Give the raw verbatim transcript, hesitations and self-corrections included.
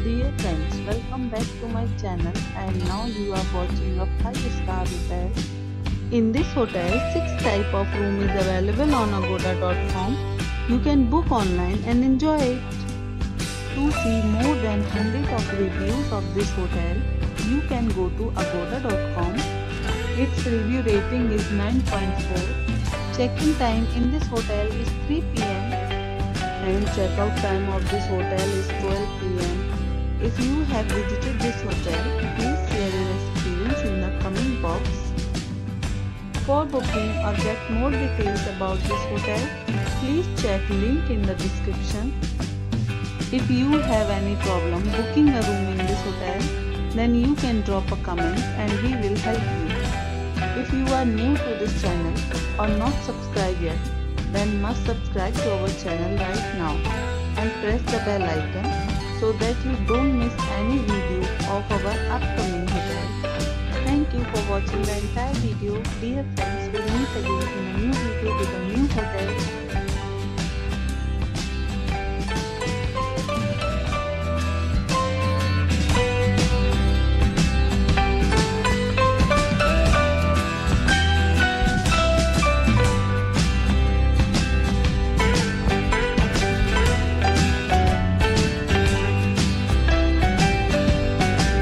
Dear friends, welcome back to my channel, and now you are watching a five star hotel. In this hotel, six type of room is available on agoda dot com. You can book online and enjoy it. To see more than one hundred of reviews of this hotel, you can go to agoda dot com. Its review rating is nine point four. Check-in time in this hotel is three p m and check-out time of this hotel is twelve p m If you have visited this hotel, please share your experience in the comment box. For booking or get more details about this hotel, please check link in the description. If you have any problem booking a room in this hotel, then you can drop a comment and we will help you. If you are new to this channel or not subscribed yet, then must subscribe to our channel right now and press the bell icon so that you don't miss any video of our upcoming hotel. Thank you for watching the entire video. Dear friends, we'll meet again in a new video with a new hotel.